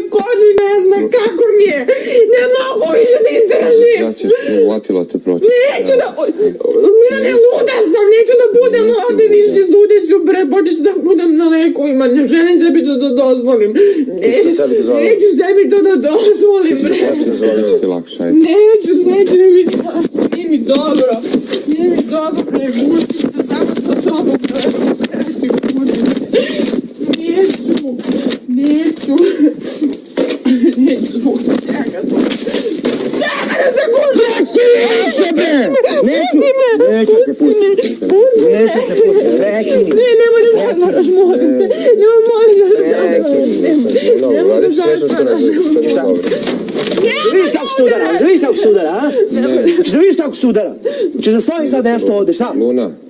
koži, ne znam kako mi je. Ne mogu više da izdržim. Znaćeš, uvatilo te proći. Neću da... Milane, luda sam, neću da budem ovde više, ludeću bre, počeću da budem na lekovima, ne želim sebi to da dozvolim. Neću sebi to da dozvolim bre. Zoveš ti lakše, ajde. Neću, nije mi dobro bre, gušim se samo sa sobom bre, neću, čega da se gušim, Neće bre, neću te pustiti, prekini. Ne, nemoj da zatvaraš, molim te, nemoj da zatvaraš. Šta? Da vidiš kako se udara, a? Ćeš da vidiš kako se udara? Ćeš da stavi sad nešto ovde, šta? Luna.